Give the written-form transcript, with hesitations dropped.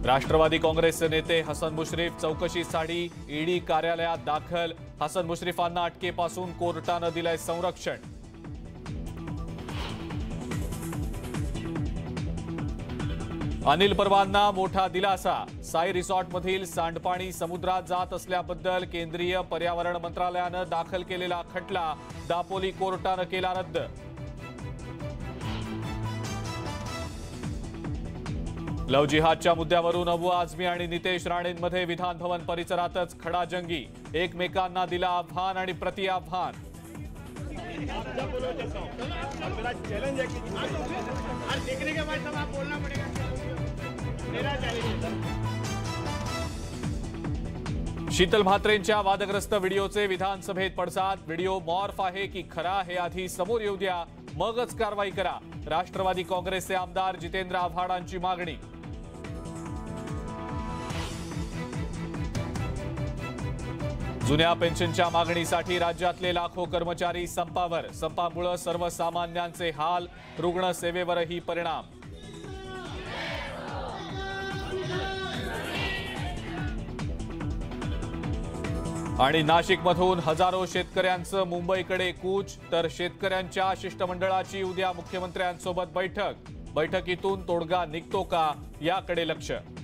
राष्ट्रवादी काँग्रेसचे नेते हसन मुश्रीफ चौकशीसाठी ईडी कार्यालयात दाखल। हसन मुश्रीफांना अटकेपासून कोर्टानं दिलंय संरक्षण। अनिल परबांना मोठा दिलासा। साई रिसॉर्टमधील सांडपाणी समुद्रात जात असल्याबद्दल केंद्रीय पर्यावरण मंत्रालयानं दाखल केलेला खटला दापोली कोर्टानं केला रद्द। लव जिहादच्या मुद्द्यावरून अबू आझमी आणि नितेश राणेंमध्ये विधान भवन परिसरातच खडाजंगी। एकमेकांना दिला आव्हान आणि प्रतिआव्हान। शीतल म्हात्रेंच्या वादग्रस्त व्हिडिओचे विधानसभेत पडसाद। व्हिडिओ मॉर्फ आहे की खरा हे आधी समोर येऊ द्या, मगच कारवाई करा। राष्ट्रवादी काँग्रेसचे आमदार जितेंद्र आव्हाडांची मागणी। जुन्या पेन्शनच्या मागणीसाठी राज्यातले लाखो कर्मचारी संपावर। संपामुळे सर्वसामान्यांचे हाल, रुग्णसेवेवरही परिणाम। आणि नाशिकमधून हजारो शेतकऱ्यांचं मुंबईकडे कूच, तर शेतकऱ्यांच्या शिष्टमंडळाची उद्या मुख्यमंत्र्यांसोबत बैठक। बैठकीतून तोडगा निघतो का याकडे लक्ष।